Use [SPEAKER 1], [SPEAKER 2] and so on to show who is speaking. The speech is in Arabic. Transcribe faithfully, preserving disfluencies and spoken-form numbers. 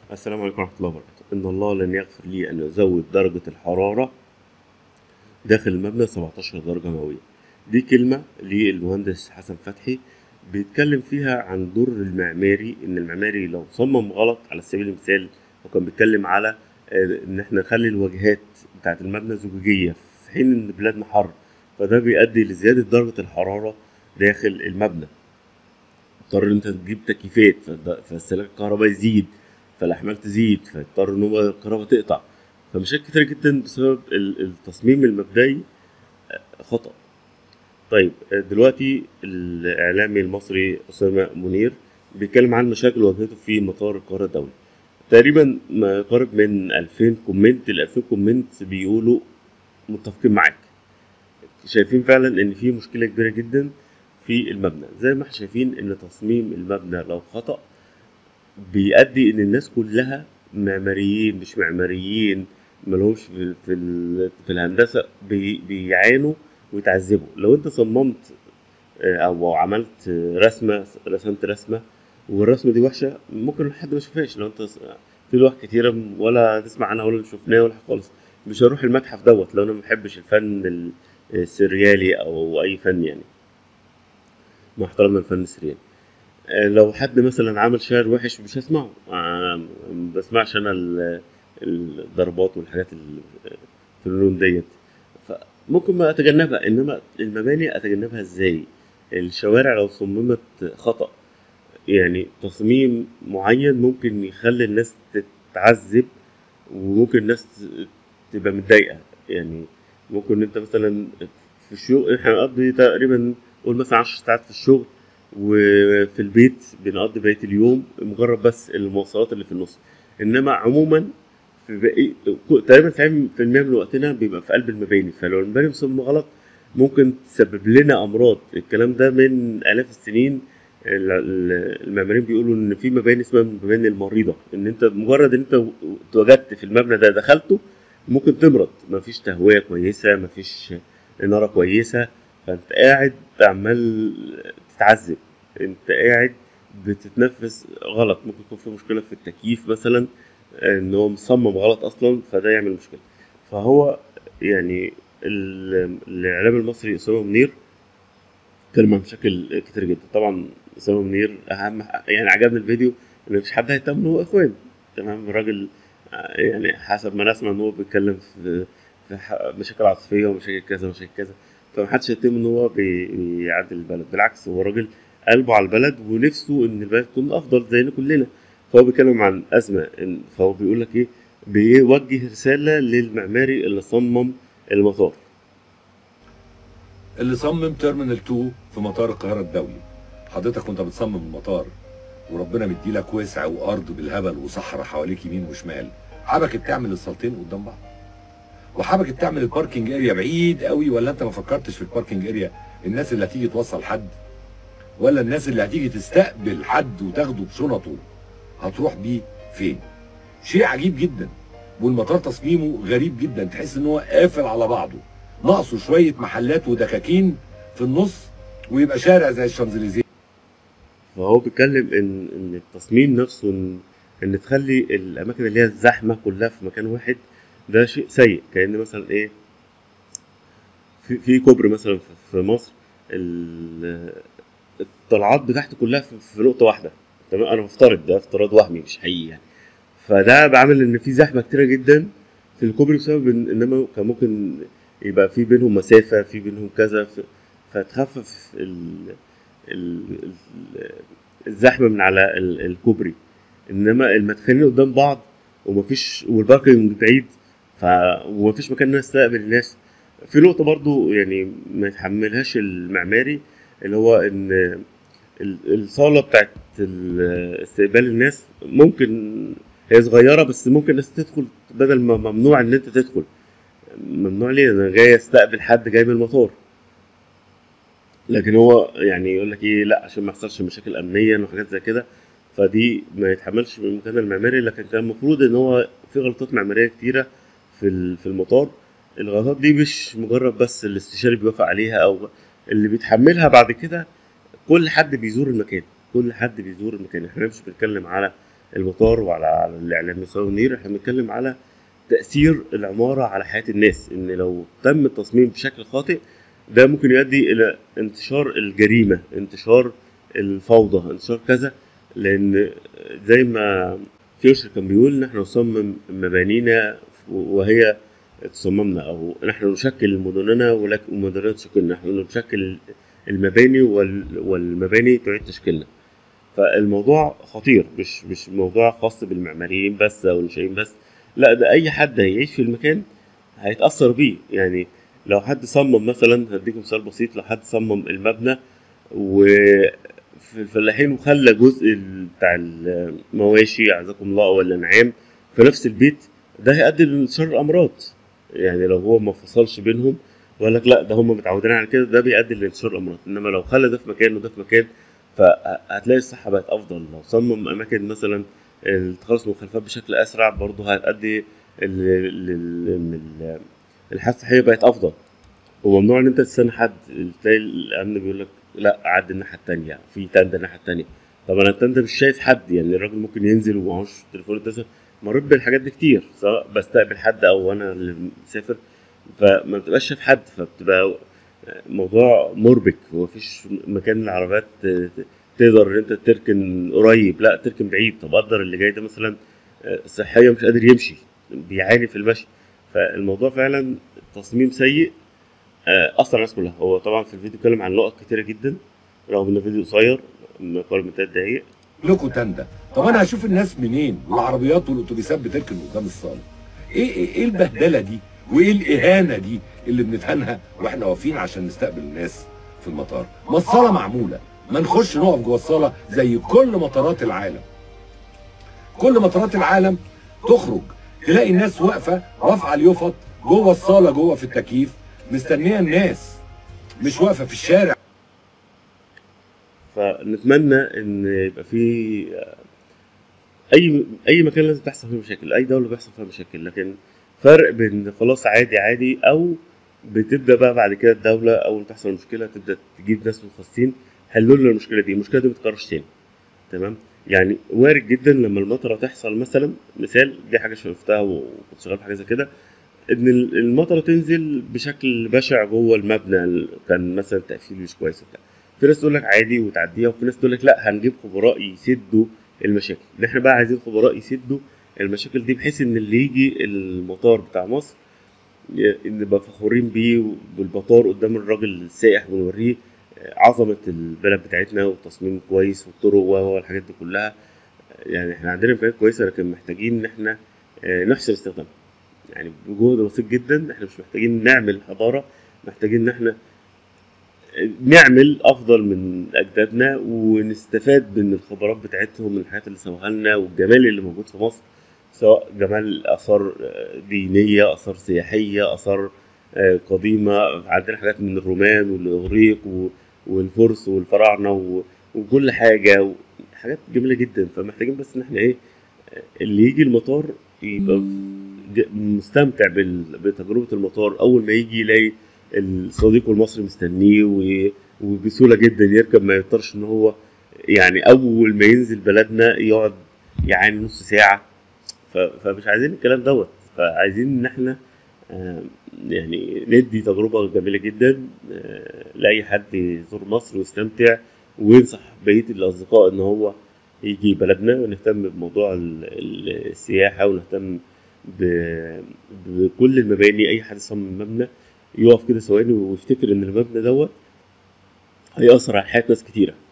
[SPEAKER 1] السلام عليكم ورحمة الله وبركاته. إن الله لن يغفر لي أن أزود درجة الحرارة داخل المبنى سبعتاشر درجة مئوية. دي كلمة للمهندس حسن فتحي بيتكلم فيها عن دور المعماري، إن المعماري لو صمم غلط على سبيل المثال، وكان بيتكلم على آه، إن إحنا نخلي الواجهات بتاعة المبنى زجاجية في حين إن بلادنا حر، فده بيؤدي لزيادة درجة الحرارة داخل المبنى. تضطر إن أنت تجيب تكييفات، فالد- فاستهلاك الكهرباء يزيد، فالأحمال تزيد، فيضطر إن هو الكهرباء تقطع. فمشاكل كتير جدا بسبب ال- التصميم المبدئي خطأ. طيب آه، دلوقتي الإعلامي المصري أسامة منير بيتكلم عن مشاكل واجهته في مطار القاهرة الدولي. تقريبا ما يقارب من ألفين كومنت ل ألفين كومنت بيقولوا متفقين معاك، شايفين فعلا ان في مشكله كبيره جدا في المبنى. زي ما احنا شايفين ان تصميم المبنى لو خطأ بيؤدي ان الناس كلها معماريين مش معماريين ملهمش في في, ال- في الهندسه بي بيعانوا ويتعذبوا. لو انت صممت آه، او عملت آه، رسمه رسمت رسمه والرسمه دي وحشه، ممكن حد ما يشوفهاش. لو انت س- في لوح كتيره ولا تسمع عنها ولا شفناها ولا حاجة خالص، مش هروح المتحف دوت لو انا ما بحبش الفن ال- السريالي او اي فن يعني، مع احترامنا الفن السريالي. آه، لو حد مثلا عمل شعر وحش مش هسمعه. آه، ما بسمعش انا ال- الضربات والحاجات ال- في اللون ديت، فممكن ما اتجنبها. انما المباني اتجنبها ازاي؟ الشوارع لو صممت خطأ، يعني تصميم معين ممكن يخلي الناس تتعذب، وممكن الناس تبقى متضايقة يعني. ممكن انت مثلا في الشغل، احنا هنقضي تقريبا قول مثلا عشر ساعات في الشغل، وفي البيت بنقضي بقية اليوم مجرد بس المواصلات اللي في النص. انما عموما في باقي تقريبا تسعين في المية من وقتنا بيبقى في قلب المباني. فلو المباني مصممة غلط ممكن تسبب لنا امراض. الكلام ده من الاف السنين. ال- ال- المعماريين بيقولوا ان في مباني اسمها المباني المريضه، ان انت مجرد ان انت اتوجدت في المبنى ده دخلته ممكن تمرض. مفيش تهويه كويسه، مفيش اناره كويسه، فانت قاعد عمال تتعذب. انت قاعد بتتنفس غلط، ممكن يكون في مشكله في التكييف مثلا، ان هو مصمم غلط اصلا، فده يعمل مشكله. فهو يعني ال- الاعلام المصري اسامه منير اتكلم عن مشاكل كتير جدا. طبعا اسامه منير اهم ح- يعني عجبني الفيديو ان مفيش حد هيهتم ان هو اخوان. تمام الراجل آه، يعني حسب ما نسمع ان هو بيتكلم في في ح- مشاكل عاطفيه ومشاكل كذا ومشاكل كذا، فمحدش يهتم ان هو بي- بيعدل البلد. بالعكس هو راجل قلبه على البلد ونفسه ان البلد تكون افضل زينا كلنا. فهو بيتكلم عن ازمه، إن- فهو بيقول لك ايه، بيوجه رساله للمعماري اللي صمم المطار.
[SPEAKER 2] اللي صمم تيرمينال اتنين في مطار القاهره الدولي. حضرتك وانت بتصمم المطار وربنا مديلك وسع وارض بالهبل وصحراء حواليك يمين وشمال، حبكت تعمل الصالتين قدام بعض، وحبكت تعمل الباركينج اريا بعيد قوي، ولا انت ما فكرتش في الباركينج اريا؟ الناس اللي هتيجي توصل حد، ولا الناس اللي هتيجي تستقبل حد وتاخده بشنطه هتروح بيه فين؟ شيء عجيب جدا. والمطار تصميمه غريب جدا، تحس ان هو قافل على بعضه، ناقصه شويه محلات ودكاكين في النص ويبقى شارع زي الشانزليزيه.
[SPEAKER 1] فهو بيتكلم ان ان التصميم نفسه، ان ان تخلي الاماكن اللي هي الزحمه كلها في مكان واحد، ده شيء سيء. كأن مثلا ايه، في في كوبري مثلا في في مصر، ال- الطلعات بتاعته كلها في في نقطه واحده. تمام، انا بفترض ده افتراض وهمي مش حقيقي يعني. فده بعمل ان في زحمه كتيره جدا في الكوبري، بسبب إن انما كان ممكن يبقى في بينهم مسافه، في بينهم كذا، ف- فتخفف ال ال ال الزحمه من على ال- الكوبري. انما المدخلين قدام بعض ومفيش، والباركنج بعيد، ف ومفيش مكان الناس تستقبل الناس. في نقطه برضو يعني ما يتحملهاش المعماري، اللي هو ان ال- الصالة بتاعت ال- استقبال الناس ممكن هي صغيرة، بس ممكن الناس تدخل بدل ما ممنوع ان انت تدخل. ممنوع ليه؟ انا جاي استقبل حد جاي من المطار. لكن هو يعني يقول لك ايه، لا عشان ما يحصلش مشاكل امنيا وحاجات زي كده، فدي ما يتحملش من المكان المعماري. لكن كان المفروض ان هو في غلطات معمارية كتيرة في ال- في المطار. الغلطات دي مش مجرد بس الاستشاري بيوافق عليها، او اللي بيتحملها بعد كده كل حد بيزور المكان. كل حد بيزور المكان، احنا مش بنتكلم على المطار وعلى على الاعلام يساوي النير، احنا بنتكلم على تأثير العمارة على حياة الناس، إن لو تم التصميم بشكل خاطئ ده ممكن يؤدي إلى انتشار الجريمة، انتشار الفوضى، انتشار كذا. لأن زي ما فيوشر كان بيقول إن إحنا نصمم مبانينا وهي تصممنا، أو نحن نشكل مدننا ولكن مدننا تشكلنا، نحن نشكل المباني وال- والمباني تعيد تشكيلنا. فالموضوع خطير، مش مش موضوع خاص بالمعماريين بس او الناشئين بس، لا ده اي حد هيعيش في المكان هيتأثر بيه. يعني لو حد صمم مثلا، هديكم مثال بسيط، لو حد صمم المبنى وفي الفلاحين وخلى جزء ال- بتاع المواشي اعزكم الله او الانعام في نفس البيت، ده هيؤدي لانتشار الامراض. يعني لو هو ما فصلش بينهم وقال لك لا ده هم متعودين على كده، ده بيؤدي لانتشار الامراض. انما لو خلى ده في مكان وده في مكان، فهتلاقي الصحة بقت أفضل. لو صمم أماكن مثلا التخلص من المخلفات بشكل أسرع، برضه هتأدي ال- ال- ال- إن ال- الحياة الصحية بقت أفضل. وممنوع إن أنت تستنى حد، تلاقي الأمن بيقول لك لا عدي الناحية التانية، في تندة الناحية التانية. طب أنا التندة مش شايف حد، يعني الراجل ممكن ينزل ومعهوش تليفون يتصل. مريت بالحاجات دي كتير، سواء بستقبل حد أو أنا اللي مسافر، فما بتبقاش شايف حد، فبتبقى موضوع مربك، ومفيش مكان للعربيات ت- ت- تقدر ان انت تركن قريب، لا تركن بعيد. طب قدر اللي جاي ده مثلا آه، صحيا مش قادر يمشي، بيعاني في المشي. فالموضوع فعلا تصميم سيء، آه، اثر على الناس كلها. هو طبعا في الفيديو اتكلم عن نقط كتيره جدا، رغم ان الفيديو قصير ما يقارب من تلات دقايق.
[SPEAKER 2] لكم تندة. طب انا هشوف الناس منين والعربيات والاتوبيسات بتركن قدام الصاله؟ ايه ايه, إيه البهدله دي وايه الاهانه دي اللي بنتهانها واحنا واقفين عشان نستقبل الناس في المطار؟ ما الصاله معموله، ما نخش نقف جوه الصاله زي كل مطارات العالم. كل مطارات العالم تخرج تلاقي الناس واقفه رافعه اليفط جوه الصاله جوه في التكييف مستنيه الناس، مش واقفه في الشارع.
[SPEAKER 1] فنتمنى ان يبقى في اي اي مكان لازم تحصل فيه مشاكل، اي دوله بيحصل فيها مشاكل، لكن فرق بين خلاص عادي عادي، او بتبدا بقى بعد كده الدوله اول ما تحصل مشكله تبدا تجيب ناس متخصصين حلوا لنا المشكله دي، المشكله دي ما تتكررش تاني. تمام. يعني وارد جدا لما المطره تحصل مثلا، مثال دي حاجه شفتها وكنت شغال في حاجه زي كده، ان ال- المطره تنزل بشكل بشع جوه المبنى، ال- كان مثلا تقفيل مش كويس وبتاع. في ناس تقول لك عادي وتعديها، وفي ناس تقول لك لا هنجيب خبراء يسدوا المشاكل. اللي احنا بقى عايزين خبراء يسدوا المشاكل دي، بحيث ان اللي يجي المطار بتاع مصر ي- نبقى فخورين بيه بالمطار قدام الراجل السائح، ونوريه عظمة البلد بتاعتنا والتصميم كويس والطرق والحاجات دي كلها. يعني احنا عندنا امكانيات كويسة، لكن محتاجين ان احنا آه، نحسن استخدامها. يعني بجهد بسيط جدا احنا مش محتاجين نعمل حضارة، محتاجين ان احنا نعمل افضل من اجدادنا، ونستفاد من الخبرات بتاعتهم، من الحاجات اللي سووها لنا والجمال اللي موجود في مصر، سواء جمال اثار آه، دينية، اثار سياحية، اثار آه، قديمة. عندنا حاجات من الرومان والاغريق و- والفرس والفراعنة و- وكل حاجة و- حاجات جميلة جدا. فمحتاجين بس ان احنا ايه، اللي يجي المطار يبقى ج- مستمتع بال- بتجربة المطار. أول ما يجي يلاقي الصديق المصري مستنيه و- وبسهولة جدا يركب، ما يضطرش إن هو يعني أول ما ينزل بلدنا يقعد يعني نص ساعة. ف- فمش عايزين الكلام دوت، فعايزين إن إحنا آه، يعني ندي تجربة جميلة جدا آه، لأي حد يزور مصر ويستمتع، وينصح بقية الأصدقاء إن هو يجي بلدنا، ونهتم بموضوع ال- ال- السياحة، ونهتم ب- بكل المباني. أي حد يصمم مبنى يقف كده ثواني ويفتكر إن المبنى دوت هيأثر على حياة ناس كتيرة.